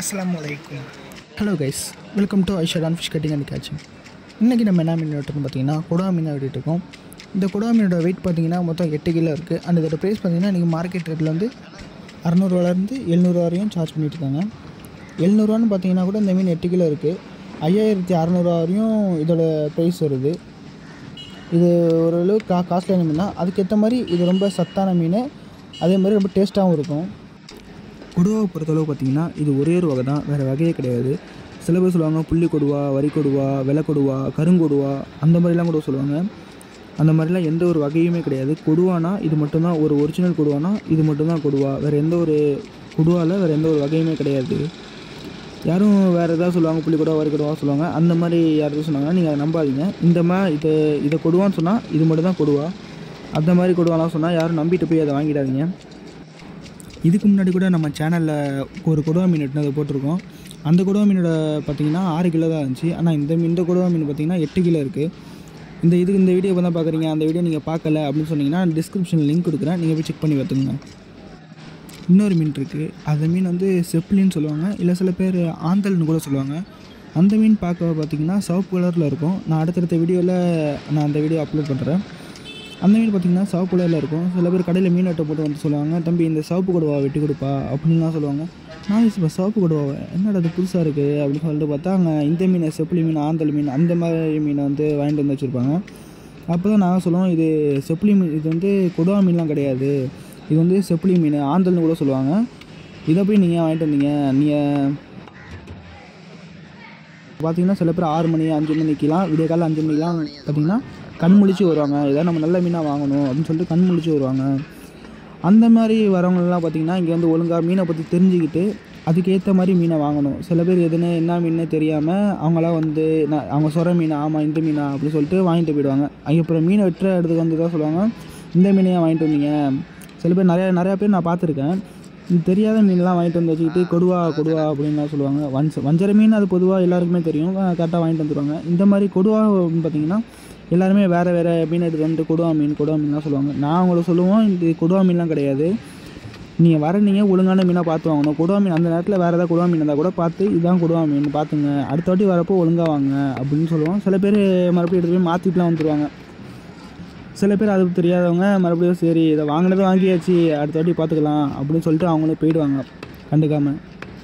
assalamualaikum. Hello guys, welcome to Irfan fish cutting and catching. இன்னைக்கு நம்ம என்ன மீன் வெட்டுறோம்னு பார்த்தீங்கன்னா கொடுவா மீன் வெட்டிட்டு இருக்கோம். இந்த கொடுவா மீனோட வெயிட் பார்த்தீங்கன்னா மொத்தம் 8 கிலோ இருக்குது. அண்ட் இதோட ப்ரைஸ் பார்த்தீங்கன்னா நீங்கள் மார்க்கெட் ரேட்டில் வந்து 600 700 வரையும் சார்ஜ் பண்ணிட்டு இருக்காங்க. 700 பார்த்தீங்கன்னா கூட இந்த மீன் 8 கிலோ இருக்குது. 5600 வரையும் இதோட ப்ரைஸ் வருது. இது ஓரளவு காஸ்ட்லியான மீன் தான். அதுக்கேற்ற மாதிரி இது ரொம்ப சத்தான மீன், அதே மாதிரி ரொம்ப டேஸ்ட்டாகவும் இருக்கும். கொடுவாவை பொறுத்தளவு பார்த்திங்கன்னா இது ஒரே ஒரு வகை தான், வேறு வகையே கிடையாது. சில பேர் சொல்லுவாங்க புள்ளி கொடுவா, வரி கொடுவா, வெள்ளை கொடுவா, கருங்கொடுவா, அந்த மாதிரிலாம் கூட சொல்லுவாங்க. அந்த மாதிரிலாம் எந்த ஒரு வகையுமே கிடையாது. கொடுவானா இது மட்டும்தான், ஒரு ஒரிஜினல் கொடுவானா இது மட்டும்தான் கொடுவா. வேறு எந்த ஒரு கொடுவாவில் வேறு எந்த ஒரு வகையுமே கிடையாது. யாரும் வேறு எதாவது சொல்லுவாங்க, புள்ளி கொடுவா, வரி கொடுவா சொல்லுவாங்க. அந்த மாதிரி யாராவது சொன்னாங்கன்னா நீங்கள் அதை நம்பாதீங்க. இந்த மாதிரி இதை கொடுவான்னு சொன்னால் இது மட்டும் தான் கொடுவா. அந்த மாதிரி கொடுவாலாம் சொன்னால் யாரும் நம்பிட்டு போய் அதை வாங்கிடாதீங்க. இதுக்கு முன்னாடி கூட நம்ம சேனலில் ஒரு கொடுவா மீன் வெட்டினதை போட்டிருக்கோம். அந்த கொடுவா மீனோட பார்த்திங்கன்னா 6 கிலோ தான் இருந்துச்சு. ஆனால் இந்த கொடுவா மீன் பார்த்திங்கன்னா 8 கிலோ இருக்குது. இந்த வீடியோ தான் பார்க்குறீங்க, அந்த வீடியோ நீங்கள் பார்க்கல அப்படின்னு சொன்னீங்கன்னா டிஸ்கிரிப்ஷனில் லிங்க் கொடுக்குறேன், நீங்கள் போய் செக் பண்ணி பார்த்துங்க. இன்னொரு மீன் இருக்குது, அந்த மீன் வந்து செப்ளின்னு சொல்லுவாங்க, இல்லை சில பேர் ஆந்தல்னு கூட சொல்லுவாங்க. அந்த மீன் பார்க்க பார்த்திங்கன்னா சிவப்பு கலரில் இருக்கும். நான் அடுத்தடுத்த வீடியோவில் நான் அந்த வீடியோ அப்லோட் பண்ணுறேன். அந்த மீன் பார்த்திங்கன்னா சிவப்பு கலரில் இருக்கும். சில பேர் கடையில் மீன் வெட்ட போட்டு வந்து சொல்லுவாங்க, தம்பி இந்த சிவப்பு கொடுவா வெட்டி கொடுப்பா அப்படின்லாம் சொல்லுவாங்க. நான் இப்போ சிவப்பு கொடுவாவை என்னடா அது புதுசாக இருக்குது அப்படின்னு சொல்லிட்டு பார்த்தா அங்கே இந்த மீன் செப்பிலி மீன், ஆந்தல் மீன், அந்த மாதிரி மீனை வந்து வாங்கிட்டு வந்து வச்சுருப்பாங்க. அப்போ தான் நாங்கள் சொல்லுவோம் இது செப்பிலி மீன், இது வந்து கொடுவா மீன்லாம் கிடையாது, இது வந்து செப்பிலி மீன், ஆந்தல்னு கூட சொல்லுவாங்க. இதை போய் நீங்கள் வாங்கிட்டு வந்தீங்க. நீங்கள் பார்த்திங்கன்னா சில பேர் 6 மணி 5 மணிக்கெலாம், விடிய காலையில் 5 மணிக்கெலாம் பார்த்திங்கன்னா கண் முழிச்சு வருவாங்க. ஏதாவது நம்ம நல்ல மீனாக வாங்கணும் அப்படின்னு சொல்லிட்டு கண் முழிச்சு வருவாங்க. அந்த மாதிரி வரவங்களெலாம் பார்த்திங்கன்னா இங்கே வந்து ஒழுங்காக மீனை பற்றி தெரிஞ்சுக்கிட்டு அதுக்கேற்ற மாதிரி மீனை வாங்கணும். சில பேர் என்ன மீனே தெரியாமல் அவங்களாம் வந்து அவங்க சொல்கிற மீன், ஆமாம் இந்த மீனா அப்படின்னு சொல்லிட்டு வாங்கிட்டு போயிடுவாங்க. அப்புறம் மீனை வெட்டுற இடத்துக்கு வந்து தான் சொல்லுவாங்க, இந்த மீனையாக வாங்கிட்டு வந்தீங்க. சில பேர் நிறையா பேர் நான் பார்த்துருக்கேன், தெரியாத மீன்லாம் வாங்கிட்டு வந்து வச்சுக்கிட்டு கொடுவா அப்படின்லாம் சொல்லுவாங்க. வஞ்சர மீன் அது பொதுவாக எல்லாருக்குமே தெரியும், கரெக்டாக வாங்கிட்டு வந்துடுவாங்க. இந்த மாதிரி கொடுவா பார்த்திங்கன்னா எல்லாருமே வேறு மீன் எடுத்து வந்து கொடுவா மீன்லாம் சொல்லுவாங்க. நான் அவங்கள சொல்லுவோம், இது கொடுவா மீன்லாம் கிடையாது. நீங்கள் ஒழுங்கான மீனாக பார்த்து வாங்கணும். கொடுவா மீன் அந்த நேரத்தில் வேறு ஏதாவது கொடுவா மீன் இருந்தால் கூட பார்த்து இதுதான் கொடுவா மீன் பார்த்துங்க, அடுத்த வாட்டி வரப்போ ஒழுங்காக வாங்க அப்படின்னு சொல்லுவோம். சில பேர் மறுபடியும் எடுத்து போய் மாற்றிட்டுலாம் வந்துடுவாங்க. சில பேர் அது தெரியாதவங்க மறுபடியும் சரி இதை வாங்கினதை வாங்கியாச்சு அடுத்த வாட்டி பார்த்துக்கலாம் அப்படின்னு சொல்லிட்டு அவங்களே போயிடுவாங்க கண்டுக்காமல்.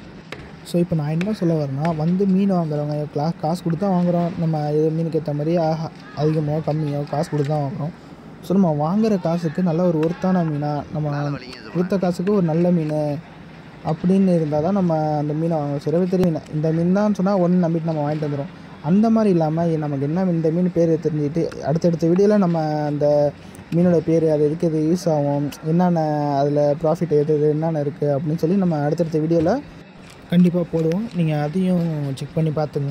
ஸோ இப்போ நான் என்ன சொல்ல வரேன்னா, வந்து மீன் வாங்குறவங்க காசு கொடுத்து தான் வாங்குகிறோம். நம்ம இது மீனுக்கு ஏற்ற மாதிரி அதிகமாக கம்மியாக காசு கொடுத்து தான் வாங்குகிறோம். ஸோ நம்ம வாங்குகிற காசுக்கு நல்ல ஒரு ஒர்த்தான மீனாக, நம்ம கொடுத்த காசுக்கு ஒரு நல்ல மீன் அப்படின்னு இருந்தால் தான் நம்ம அந்த மீனை வாங்குவோம். சிறவே தெரியும் இந்த மீன் தான் சொன்னால் ஒன்று நம்பிட்டு நம்ம வாங்கிட்டு வந்துடும். அந்த மாதிரி இல்லாமல் நமக்கு என்ன இந்த மீன் பேர் தெரிஞ்சுக்கிட்டு அடுத்தடுத்த வீடியோவில் நம்ம அந்த மீனோட பேர், அது எதுக்கு இது யூஸ் ஆகும், என்னென்ன அதில் ப்ராஃபிட் என்னென்ன இருக்குது அப்படின்னு சொல்லி நம்ம அடுத்தடுத்த வீடியோவில் கண்டிப்பாக போடுவோம். நீங்கள் அதையும் செக் பண்ணி பார்த்துங்க.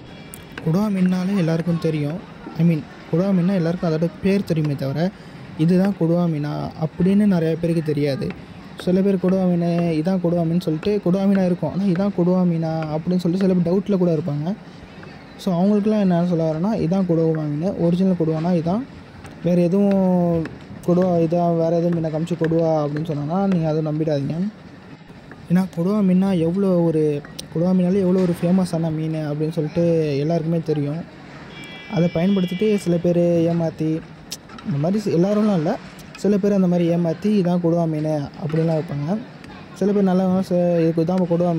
கொடுவா மீன்னாலே எல்லாருக்கும் தெரியும். கொடுவா மீன்னா எல்லாருக்கும் அதோட பேர் தெரியுமே தவிர இதுதான் கொடுவா மீனா அப்படின்னு நிறைய பேருக்கு தெரியாது. சில பேர் கொடுவா மீன் இதான் கொடுவா மீன் சொல்லிட்டு கொடுவா மீனாக இருக்கும், ஆனால் இதான் கொடுவா மீனா அப்படின்னு சொல்லிட்டு சில பேர் டவுட்டில் கூட இருப்பாங்க. ஸோ அவங்களுக்குலாம் என்ன சொல்ல வரேன்னா, இதான் கொடுவா மீன், ஒரிஜினல் கொடுவானா இதான், வேறு எதுவும் கொடுவா இதான் வேறு எதுவும் மீனை காமிச்சு கொடுவா அப்படின்னு சொன்னாங்கன்னா நீங்கள் அதை நம்பிடாதீங்க. ஏன்னா கொடுவா மீனா கொடுவா மீனாலே எவ்வளோ ஒரு ஃபேமஸான மீன் அப்படின்னு சொல்லிட்டு எல்லாருக்குமே தெரியும். அதை பயன்படுத்திட்டு சில பேர் ஏமாற்றி, இந்த மாதிரி எல்லோரும்லாம் இல்லை, சில பேர் அந்த மாதிரி ஏமாற்றி இதான் கொடுவா மீன் அப்படின்லாம் வைப்பாங்க. சில பேர் நல்லா இதுக்கு தான் கொடுவா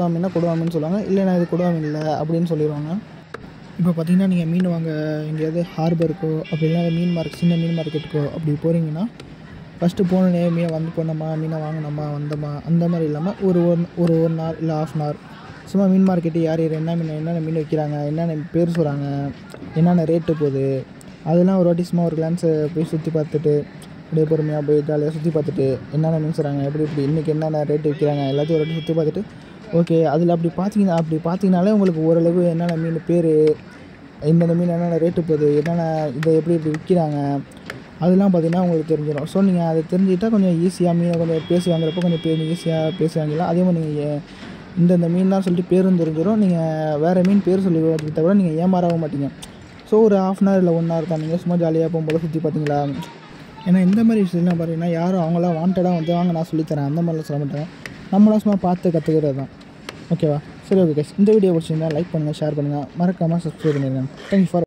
மீன் சொல்லுவாங்க, இல்லைனா இது கொடுவா மீன் இல்லை அப்படின்னு சொல்லிடுவாங்க. இப்போ பார்த்திங்கன்னா நீங்கள் மீன் வாங்க எங்கேயாவது ஹார்பருக்கோ அப்படின்னா சின்ன மீன் மார்க்கெட்டுக்கோ அப்படி போகிறீங்கன்னா ஃபஸ்ட்டு போனே போனோமா மீனை வாங்கினோமா வந்தோமா அந்த மாதிரி இல்லாமல் ஒரு நாள் இல்லை ½ hour சும்மா மீன் மார்க்கெட்டு யார் என்னென்ன மீன் வைக்கிறாங்க, என்னென்ன பேர் சொல்கிறாங்க, என்னென்ன ரேட்டு போகுது, அதெல்லாம் ஒரு வாட்டி சும்மா ஒரு கிளான்ஸை போய் சுற்றி பார்த்துட்டு அப்படியே பொறுமையாக போய் ஜாலியாக சுற்றி பார்த்துட்டு என்னென்ன மீன் சொல்கிறாங்க, எப்படி இன்றைக்கி என்னென்ன ரேட்டு விற்கிறாங்க எல்லாத்தையும் ஒரு வாட்டி சுற்றி பார்த்துட்டு ஓகே அதில் அப்படி பார்த்தீங்கனாலே உங்களுக்கு ஓரளவு என்னென்ன மீன் பேர், இந்தந்த மீன் என்னென்ன ரேட்டு போகுது, இதை எப்படி விற்கிறாங்க அதெல்லாம் பார்த்திங்கன்னா உங்களுக்கு தெரிஞ்சிடும். ஸோ நீங்கள் அதை தெரிஞ்சுக்கிட்டால் கொஞ்சம் ஈஸியாக மீனை கொஞ்சம் பேசி வாங்குறப்போ கொஞ்சம் ஈஸியாக பேசி வாங்கிடலாம். அதே மாதிரி நீங்கள் இந்த மீன்லாம் சொல்லிட்டு பேரும் தெரிஞ்சிடும். நீங்கள் வேறு மீன் பேர் சொல்லி தவிர நீங்கள் ஏமாறவும் மாட்டீங்க. ஸோ ஒரு ½ hour இல்லை 1 hour தான் நீங்கள் சும்மா ஜாலியாக போகும்போது சுற்றி பார்த்தீங்களா. ஏன்னா இந்த மாதிரி விஷயம்லாம் பார்த்தீங்கன்னா யாரும் அவங்களாம் வாண்டடாக வந்து வாங்க நான் சொல்லித்தரேன் அந்த மாதிரிலாம் சொல்ல மாட்டேன். நம்மளாம் சும்மா பார்த்து கற்றுக்கிறது தான். ஓகேவா? சரி, ஓகே கைஸ், இந்த வீடியோ பிடிச்சிருந்தா லைக் பண்ணுங்கள், ஷேர் பண்ணுங்கள், மறக்காமல் சப்ஸ்கிரைப் பண்ணிடுங்க. Thank you for